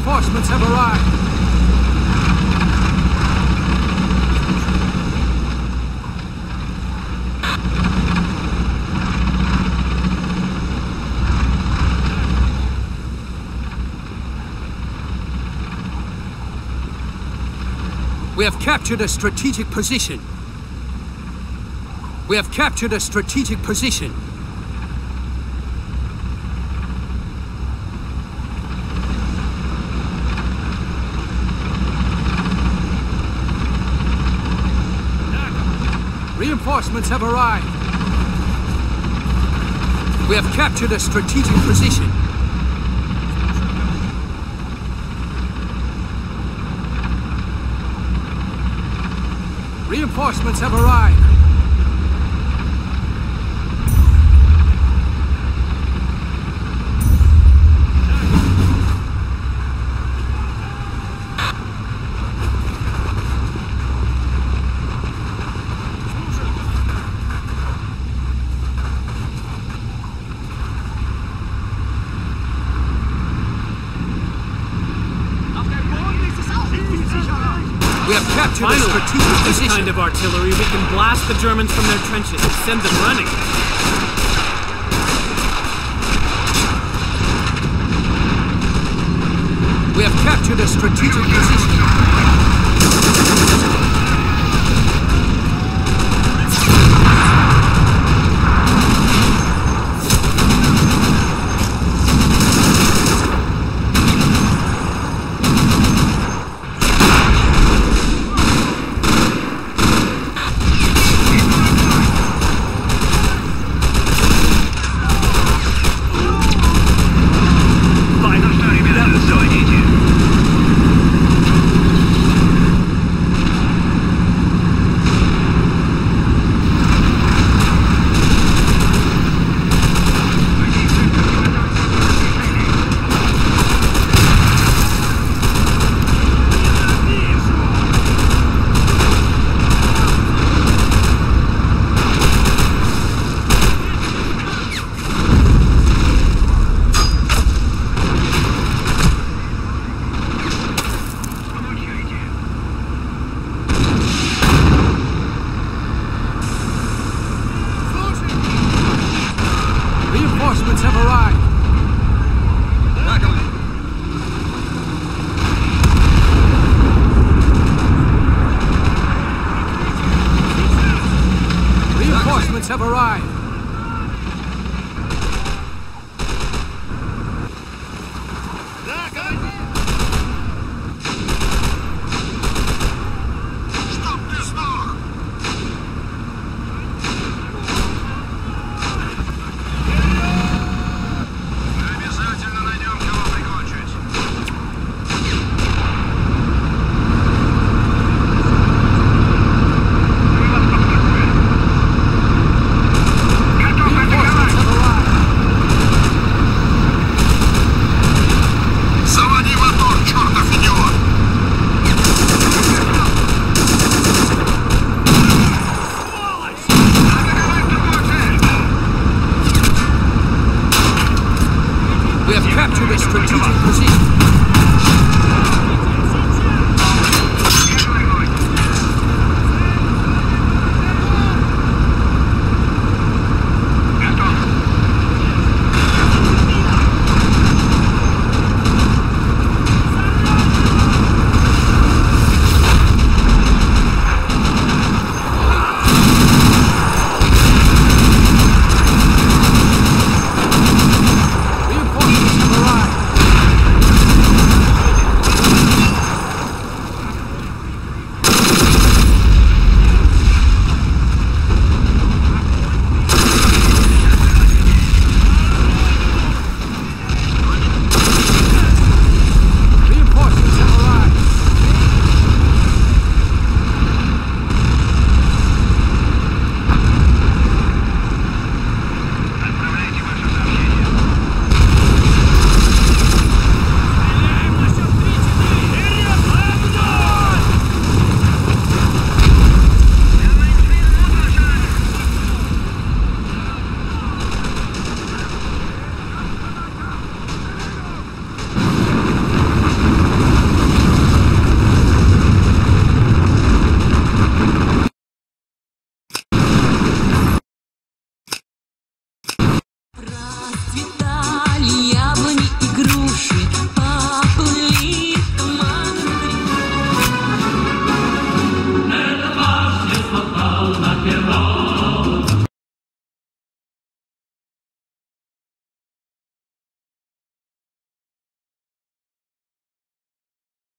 Reinforcements have arrived. We have captured a strategic position. We have captured a strategic position. Reinforcements have arrived. We have captured a strategic position. Reinforcements have arrived. We have captured a strategic this position. kind of artillery, we can blast the Germans from their trenches and send them running. We have captured a strategic position. Reinforcements have arrived. Reinforcements have arrived. We have captured a strategic position. Reinforcements have arrived. hero.